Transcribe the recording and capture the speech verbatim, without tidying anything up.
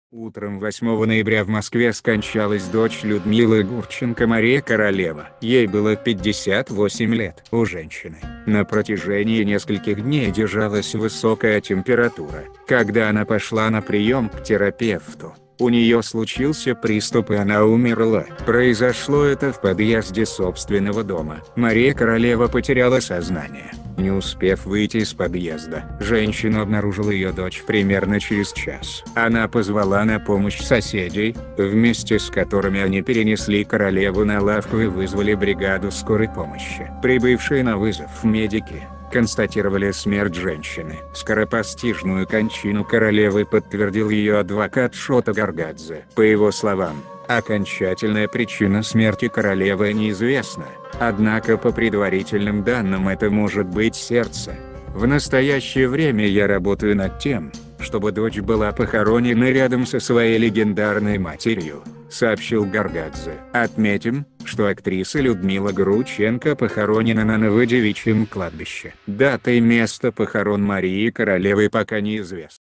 Утром восьмого ноября в Москве скончалась дочь Людмилы Гурченко Мария Королева. Ей было пятьдесят восемь лет. У женщины на протяжении нескольких дней держалась высокая температура. Когда она пошла на прием к терапевту, у нее случился приступ и она умерла. Произошло это в подъезде собственного дома. Мария Королева потеряла сознание. Не успев выйти из подъезда, женщина обнаружила ее дочь примерно через час. Она позвала на помощь соседей, вместе с которыми они перенесли Королеву на лавку и вызвали бригаду скорой помощи. Прибывшие на вызов медики констатировали смерть женщины. Скоропостижную кончину Королевы подтвердил ее адвокат Шота Гаргадзе. По его словам, окончательная причина смерти Королевы неизвестна, однако по предварительным данным это может быть сердце. В настоящее время я работаю над тем, чтобы дочь была похоронена рядом со своей легендарной матерью, сообщил Гаргадзе. Отметим, что актриса Людмила Гурченко похоронена на Новодевичьем кладбище. Дата и место похорон Марии Королевой пока неизвестны.